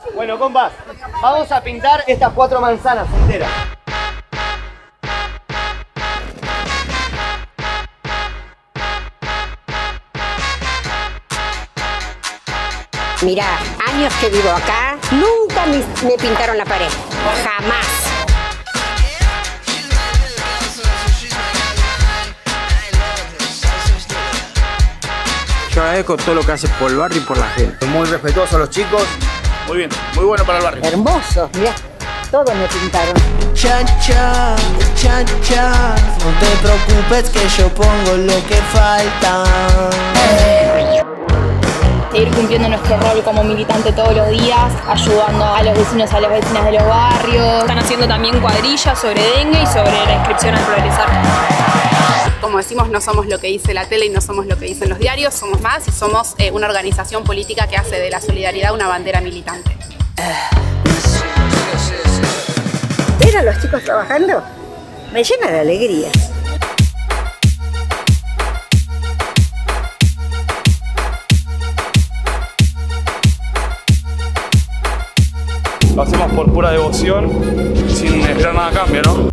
Bueno, compas, vamos a pintar estas 4 manzanas enteras. Mirá, años que vivo acá, nunca me pintaron la pared. Jamás. Yo agradezco todo lo que hace por el barrio y por la gente. Muy respetuosos los chicos. Muy bien, muy bueno para el barrio. Hermoso, mirá, todo me pintaron. Cha cha, cha cha, no te preocupes que yo pongo lo que falta. Seguir cumpliendo nuestro rol como militante todos los días, ayudando a los vecinos, a las vecinas de los barrios. Están haciendo también cuadrillas sobre dengue y sobre la inscripción al progresar. Como decimos, no somos lo que dice la tele y no somos lo que dicen los diarios, somos más y somos una organización política que hace de la solidaridad una bandera militante. Ver a los chicos trabajando me llena de alegría. Lo hacemos por pura devoción, sin esperar nada a cambio, ¿no?